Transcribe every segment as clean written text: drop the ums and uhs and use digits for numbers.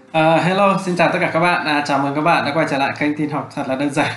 Hello, xin chào tất cả các bạn. Chào mừng các bạn đã quay trở lại kênh tin học thật là đơn giản.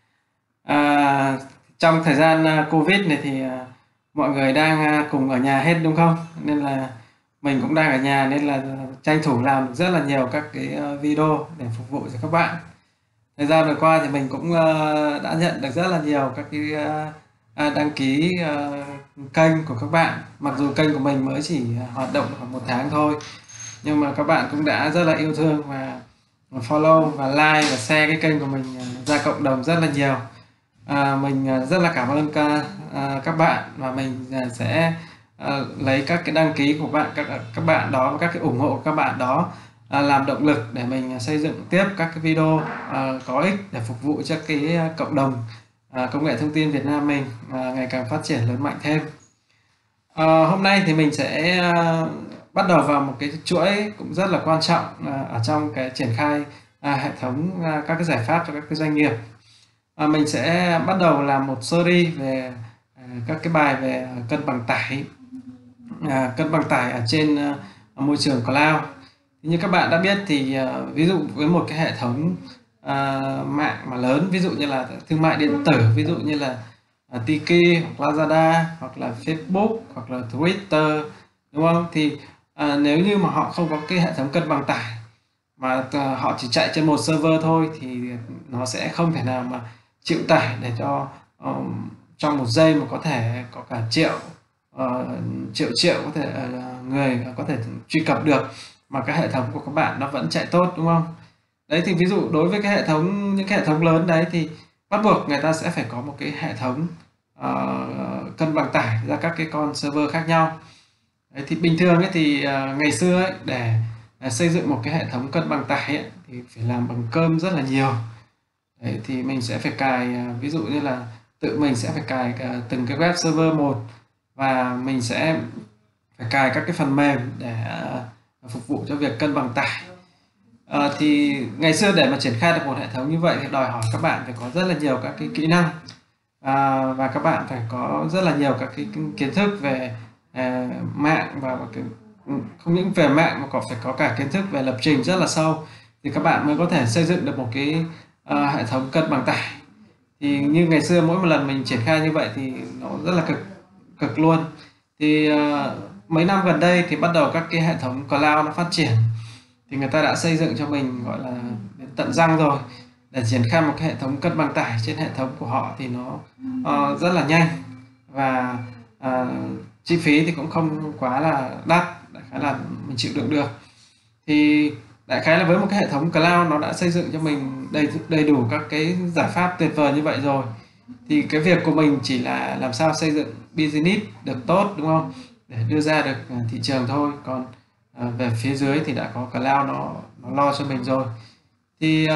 Trong thời gian Covid này thì mọi người đang cùng ở nhà hết đúng không? Nên là mình cũng đang ở nhà nên là tranh thủ làm rất là nhiều các cái video để phục vụ cho các bạn. Thời gian vừa qua thì mình cũng đã nhận được rất là nhiều các cái đăng ký kênh của các bạn. Mặc dù kênh của mình mới chỉ hoạt động khoảng 1 tháng thôi, nhưng mà các bạn cũng đã rất là yêu thương và follow và like và share cái kênh của mình ra cộng đồng rất là nhiều. Mình rất là cảm ơn các bạn, và mình sẽ lấy các cái đăng ký của các bạn đó và các cái ủng hộ của các bạn đó làm động lực để mình xây dựng tiếp các cái video có ích để phục vụ cho cái cộng đồng công nghệ thông tin Việt Nam mình ngày càng phát triển lớn mạnh thêm. Hôm nay thì mình sẽ bắt đầu vào một cái chuỗi cũng rất là quan trọng ở trong cái triển khai hệ thống các cái giải pháp cho các cái doanh nghiệp. Mình sẽ bắt đầu làm một series về các cái bài về cân bằng tải ở trên môi trường cloud. Như các bạn đã biết thì ví dụ với một cái hệ thống mạng mà lớn, ví dụ như là thương mại điện tử, ví dụ như là Tiki hoặc Lazada hoặc là Facebook hoặc là Twitter, đúng không? Thì nếu như mà họ không có cái hệ thống cân bằng tải mà họ chỉ chạy trên một server thôi thì nó sẽ không thể nào mà chịu tải để cho trong 1 giây mà có thể có cả triệu có thể người có thể truy cập được, mà cái hệ thống của các bạn nó vẫn chạy tốt, đúng không? Đấy, thì ví dụ đối với những cái hệ thống lớn đấy thì bắt buộc người ta sẽ phải có một cái hệ thống cân bằng tải ra các cái con server khác nhau. Đấy, thì bình thường ấy thì ngày xưa ấy, để xây dựng một cái hệ thống cân bằng tải ấy, thì phải làm bằng cơm rất là nhiều. Đấy, thì mình sẽ phải cài ví dụ như là tự mình sẽ phải cài từng cái web server một, và mình sẽ phải cài các cái phần mềm để phục vụ cho việc cân bằng tải. Thì ngày xưa để mà triển khai được một hệ thống như vậy thì đòi hỏi các bạn phải có rất là nhiều các cái kỹ năng, và các bạn phải có rất là nhiều các cái kiến thức về mạng, và không những về mạng mà còn phải có cả kiến thức về lập trình rất là sâu, thì các bạn mới có thể xây dựng được một cái hệ thống cân bằng tải. Thì như ngày xưa mỗi một lần mình triển khai như vậy thì nó rất là cực luôn. Thì mấy năm gần đây thì bắt đầu các cái hệ thống cloud nó phát triển, thì người ta đã xây dựng cho mình gọi là đến tận răng rồi. Để triển khai một cái hệ thống cân bằng tải trên hệ thống của họ thì nó rất là nhanh, và chi phí thì cũng không quá là đắt, đại khái là mình chịu đựng được. Thì đại khái là với một cái hệ thống cloud nó đã xây dựng cho mình đầy đủ các cái giải pháp tuyệt vời như vậy rồi, thì cái việc của mình chỉ là làm sao xây dựng business được tốt, đúng không, để đưa ra được thị trường thôi. Còn về phía dưới thì đã có cloud nó lo cho mình rồi. Thì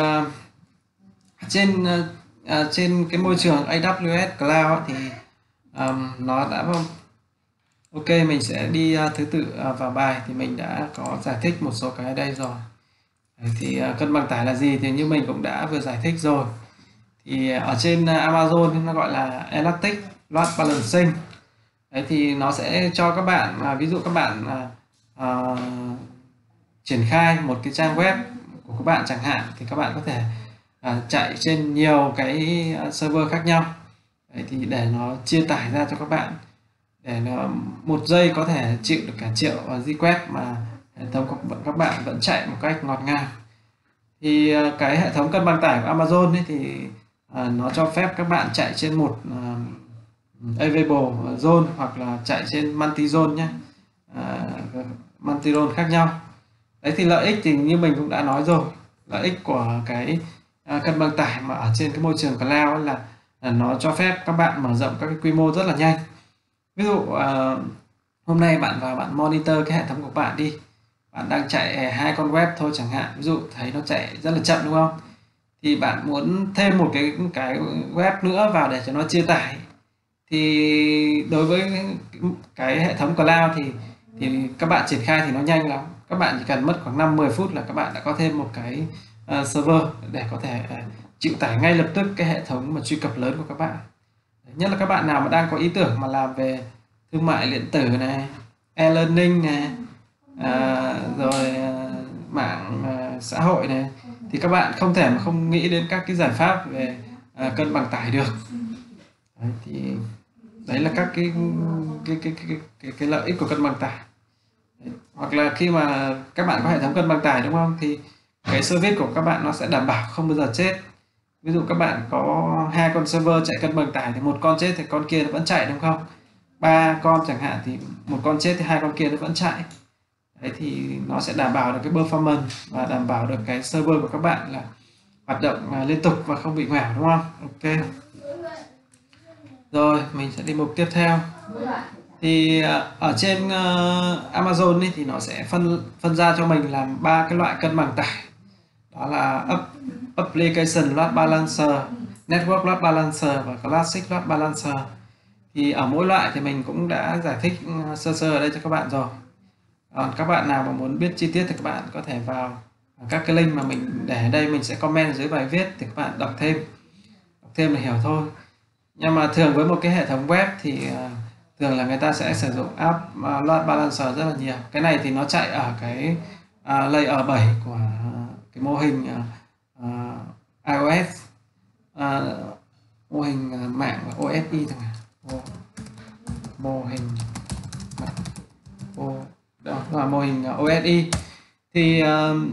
trên cái môi trường AWS Cloud ấy, thì nó đã ok. Mình sẽ đi thứ tự vào bài, thì mình đã có giải thích một số cái ở đây rồi. Đấy, thì cân bằng tải là gì thì như mình cũng đã vừa giải thích rồi. Thì ở trên Amazon nó gọi là Elastic Load Balancing. Đấy, thì nó sẽ cho các bạn ví dụ các bạn triển khai một cái trang web của các bạn chẳng hạn, thì các bạn có thể chạy trên nhiều cái server khác nhau. Đấy, thì để nó chia tải ra cho các bạn, để nó 1 giây có thể chịu được cả triệu request mà hệ thống của các bạn vẫn chạy một cách ngọt ngào. Thì cái hệ thống cân bằng tải của Amazon ấy thì nó cho phép các bạn chạy trên một available zone hoặc là chạy trên multi zone nhé, multi zone khác nhau. Đấy, thì lợi ích thì như mình cũng đã nói rồi, lợi ích của cái cân bằng tải mà ở trên cái môi trường cloud là nó cho phép các bạn mở rộng các cái quy mô rất là nhanh. Ví dụ hôm nay bạn vào bạn monitor cái hệ thống của bạn đi, bạn đang chạy 2 con web thôi chẳng hạn, ví dụ thấy nó chạy rất là chậm, đúng không? Thì bạn muốn thêm một cái web nữa vào để cho nó chia tải, thì đối với cái hệ thống cloud thì các bạn triển khai thì nó nhanh lắm. Các bạn chỉ cần mất khoảng 5-10 phút là các bạn đã có thêm một cái server để có thể chịu tải ngay lập tức cái hệ thống mà truy cập lớn của các bạn. Nhất là các bạn nào mà đang có ý tưởng mà làm về thương mại điện tử này, e-learning này, rồi mạng xã xã hội này, thì các bạn không thể mà không nghĩ đến các cái giải pháp về cân bằng tải được. Đấy, thì đấy là các cái lợi ích của cân bằng tải. Đấy. Hoặc là khi mà các bạn có hệ thống cân bằng tải đúng không, thì cái service của các bạn nó sẽ đảm bảo không bao giờ chết. Ví dụ các bạn có 2 con server chạy cân bằng tải thì một con chết thì con kia nó vẫn chạy đúng không, 3 con chẳng hạn thì một con chết thì 2 con kia nó vẫn chạy. Đấy thì nó sẽ đảm bảo được cái performance và đảm bảo được cái server của các bạn là hoạt động liên tục và không bị ngoảo, đúng không? Ok. Rồi mình sẽ đi mục tiếp theo. Thì ở trên Amazon ấy, thì nó sẽ phân ra cho mình làm 3 cái loại cân bằng tải. Đó là Application Load Balancer, Network Load Balancer và Classic Load Balancer. Thì ở mỗi loại thì mình cũng đã giải thích sơ sơ ở đây cho các bạn rồi. Còn các bạn nào mà muốn biết chi tiết thì các bạn có thể vào các cái link mà mình để ở đây, mình sẽ comment dưới bài viết thì các bạn đọc thêm để hiểu thôi. Nhưng mà thường với một cái hệ thống web thì thường là người ta sẽ sử dụng app Load Balancer rất là nhiều. Cái này thì nó chạy ở cái layer 7 của cái mô hình iOS, mô hình mạng và OSI thằng này. Mô hình đó là mô hình OSI. Thì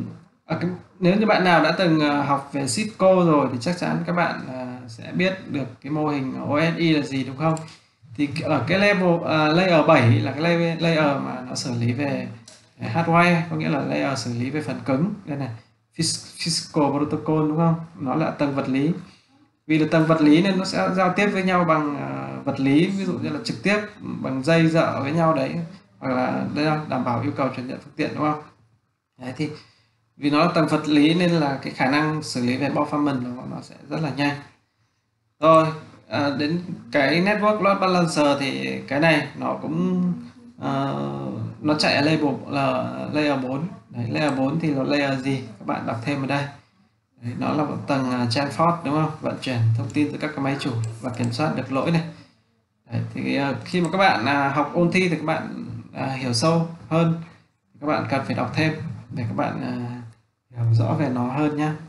nếu như bạn nào đã từng học về Cisco rồi thì chắc chắn các bạn sẽ biết được cái mô hình OSI là gì, đúng không? Thì ở cái layer 7 là cái layer mà nó xử lý về hardware, có nghĩa là layer xử lý về phần cứng. Đây này, Physical Protocol, đúng không? Nó là tầng vật lý. Vì là tầng vật lý nên nó sẽ giao tiếp với nhau bằng vật lý, ví dụ như là trực tiếp bằng dây dợ với nhau đấy, hoặc là đảm bảo yêu cầu truyền nhận phương tiện, đúng không? Đấy, thì vì nó là tầng vật lý nên là cái khả năng xử lý về performance nó sẽ rất là nhanh. Rồi đến cái Network Load Balancer thì cái này nó cũng nó chạy ở layer 4. Đấy, layer 4 thì là layer gì các bạn đọc thêm ở đây. Đấy, nó là một tầng transport, đúng không? Vận chuyển thông tin từ các cái máy chủ và kiểm soát được lỗi này. Đấy, thì khi mà các bạn học ôn thi thì các bạn hiểu sâu hơn, các bạn cần phải đọc thêm để các bạn hiểu rõ về nó hơn nhé.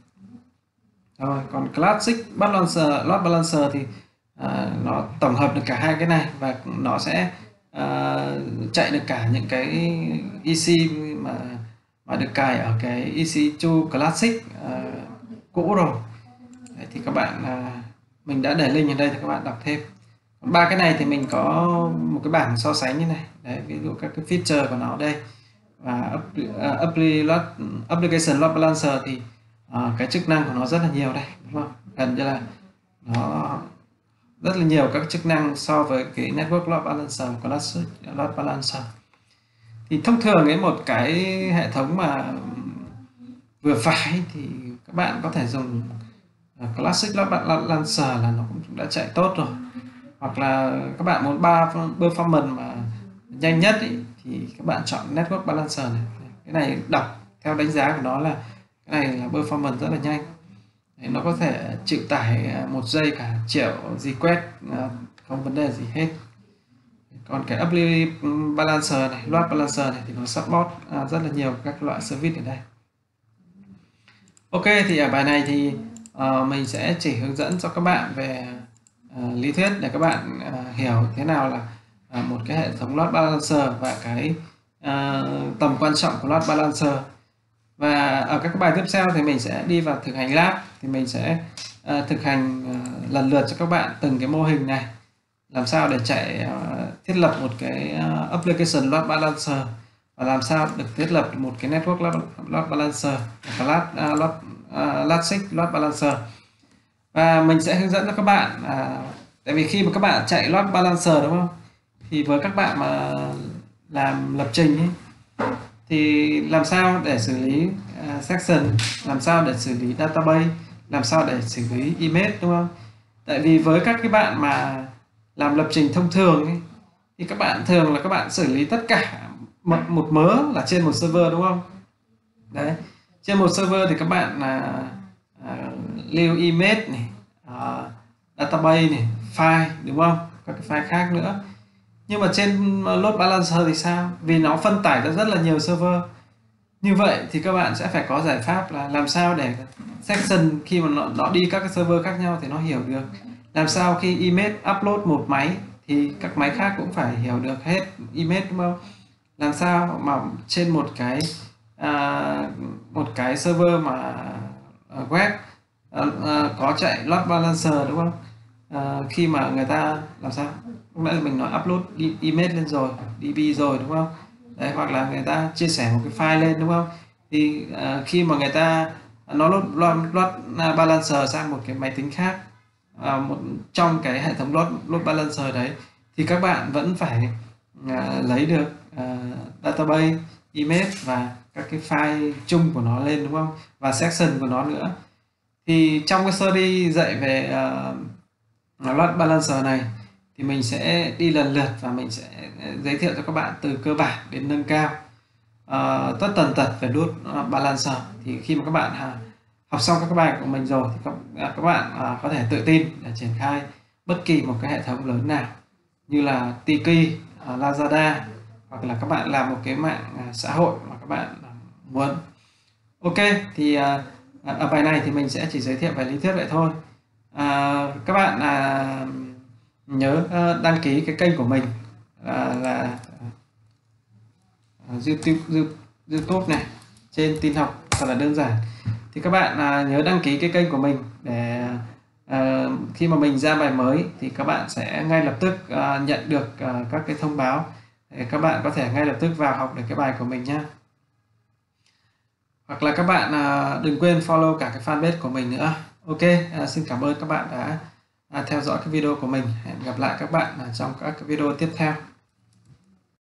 Rồi, còn Classic Load Balancer thì nó tổng hợp được cả hai cái này và nó sẽ chạy được cả những cái EC mà được cài ở cái EC2 Classic cũ rồi. Đấy, thì các bạn mình đã để link ở đây thì các bạn đọc thêm. Ba cái này thì mình có một cái bảng so sánh như này. Đấy, ví dụ các cái feature của nó đây, và Application Load Balancer thì cái chức năng của nó rất là nhiều đây, đúng không? Gần như là nó rất là nhiều các chức năng so với cái Network Load Balancer, Classic Load Balancer. Thì thông thường ấy, một cái hệ thống mà vừa phải thì các bạn có thể dùng Classic Load Balancer là nó cũng đã chạy tốt rồi. Hoặc là các bạn muốn performance mà nhanh nhất ý, thì các bạn chọn Network Balancer này. Cái này đọc theo đánh giá của nó là cái này là performance rất là nhanh. Đấy, nó có thể chịu tải 1 giây cả triệu request, không vấn đề gì hết. Còn cái Apply Balancer này, Load Balancer này thì nó support rất là nhiều các loại service ở đây. Ok, thì ở bài này thì mình sẽ chỉ hướng dẫn cho các bạn về lý thuyết để các bạn hiểu thế nào là một cái hệ thống Load Balancer và cái tầm quan trọng của Load Balancer. Và ở các bài tiếp theo thì mình sẽ đi vào thực hành lab, thì mình sẽ thực hành lần lượt cho các bạn từng cái mô hình này, làm sao để chạy thiết lập một cái Application Load Balancer và làm sao được thiết lập một cái Network Load Balancer và Classic Load Balancer. Và mình sẽ hướng dẫn cho các bạn tại vì khi mà các bạn chạy Load Balancer, đúng không, thì với các bạn mà làm lập trình ấy, thì làm sao để xử lý section, làm sao để xử lý database, làm sao để xử lý image, đúng không? Tại vì với các cái bạn mà làm lập trình thông thường ấy, thì các bạn thường là các bạn xử lý tất cả một mớ là trên một server, đúng không? Đấy, trên một server thì các bạn lưu image này, database này, file, đúng không? Các cái file khác nữa. Nhưng mà trên Load Balancer thì sao? Vì nó phân tải ra rất là nhiều server, Như vậy thì các bạn sẽ phải có giải pháp là làm sao để section khi mà nó đi các cái server khác nhau thì nó hiểu được. Làm sao khi image upload một máy thì các máy khác cũng phải hiểu được hết image, đúng không? Làm sao mà trên một cái server mà web có chạy load balancer, đúng không? Khi mà người ta làm sao, lúc nãy mình nói upload image lên rồi, db rồi, đúng không? Đấy, hoặc là người ta chia sẻ một cái file lên, đúng không? Thì khi mà người ta nó load balancer sang một cái máy tính khác, trong cái hệ thống load balancer đấy, thì các bạn vẫn phải lấy được database, image và các cái file chung của nó lên, đúng không? Và section của nó nữa. Thì trong cái series dạy về load balancer này thì mình sẽ đi lần lượt và mình sẽ giới thiệu cho các bạn từ cơ bản đến nâng cao tất tần tật về load balancer. Thì khi mà các bạn học xong các bài của mình rồi thì các bạn có thể tự tin để triển khai bất kỳ một cái hệ thống lớn nào như là Tiki, Lazada, hoặc là các bạn làm một cái mạng xã hội mà các bạn muốn. Ok, thì ở bài này thì mình sẽ chỉ giới thiệu về lý thuyết vậy thôi. Các bạn nhớ đăng ký cái kênh của mình là YouTube này, trên tin học thật là đơn giản. Thì các bạn nhớ đăng ký cái kênh của mình để khi mà mình ra bài mới thì các bạn sẽ ngay lập tức nhận được các cái thông báo để các bạn có thể ngay lập tức vào học được cái bài của mình nhé. Hoặc là các bạn đừng quên follow cả cái fanpage của mình nữa. Ok, xin cảm ơn các bạn đã theo dõi cái video của mình. Hẹn gặp lại các bạn trong các cái video tiếp theo.